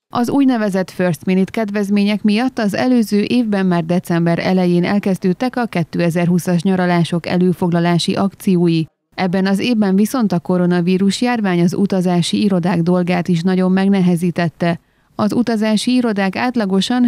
Az úgynevezett First Minute kedvezmények miatt az előző évben már december elején elkezdődtek a 2020-as nyaralások előfoglalási akciói. Ebben az évben viszont a koronavírus járvány az utazási irodák dolgát is nagyon megnehezítette. Az utazási irodák átlagosan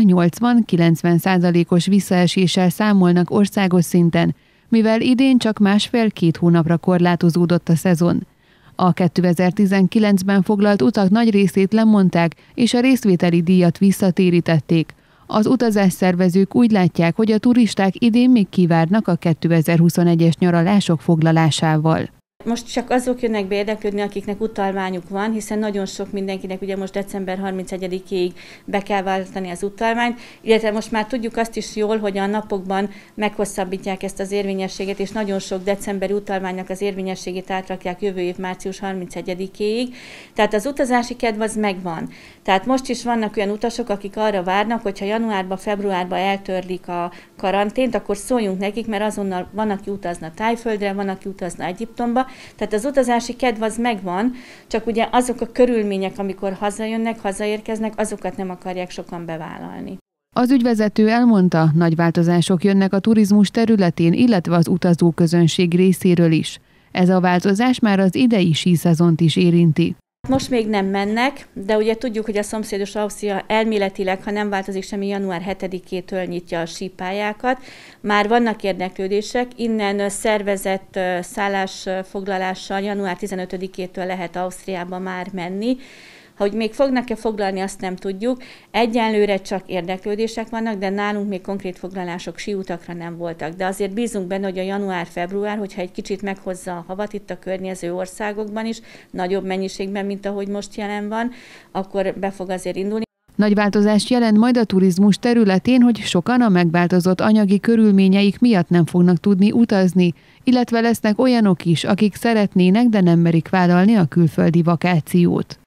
80-90%-os visszaeséssel számolnak országos szinten, mivel idén csak 1,5-2 hónapra korlátozódott a szezon. A 2019-ben foglalt utak nagy részét lemondták, és a részvételi díjat visszatérítették. Az utazásszervezők úgy látják, hogy a turisták idén még kivárnak a 2021-es nyaralások foglalásával. Most csak azok jönnek be érdeklődni, akiknek utalványuk van, hiszen nagyon sok mindenkinek ugye most december 31-ig be kell váltani az utalványt, illetve most már tudjuk azt is jól, hogy a napokban meghosszabbítják ezt az érvényességet, és nagyon sok decemberi utalványnak az érvényességét átrakják jövő év március 31-ig. Tehát az utazási kedv az megvan. Tehát most is vannak olyan utasok, akik arra várnak, hogyha januárban, februárban eltörlik a karantént, akkor szóljunk nekik, mert azonnal van, aki utazna Tájföldre, van, aki utazna Egyiptomba. Tehát az utazási kedv az megvan, csak ugye azok a körülmények, amikor hazajönnek, hazaérkeznek, azokat nem akarják sokan bevállalni. Az ügyvezető elmondta, nagy változások jönnek a turizmus területén, illetve az utazóközönség részéről is. Ez a változás már az idei síszezont is érinti. Most még nem mennek, de ugye tudjuk, hogy a szomszédos Ausztria elméletileg, ha nem változik semmi, január 7-től nyitja a sípályákat. Már vannak érdeklődések, innen szervezett szállásfoglalással január 15-től lehet Ausztriába már menni. Hogy még fognak-e foglalni, azt nem tudjuk. Egyenlőre csak érdeklődések vannak, de nálunk még konkrét foglalások síutakra nem voltak. De azért bízunk benne, hogy a január-február, hogyha egy kicsit meghozza a havat itt a környező országokban is, nagyobb mennyiségben, mint ahogy most jelen van, akkor be fog azért indulni. Nagy változást jelent majd a turizmus területén, hogy sokan a megváltozott anyagi körülményeik miatt nem fognak tudni utazni, illetve lesznek olyanok is, akik szeretnének, de nem merik vállalni a külföldi vakációt.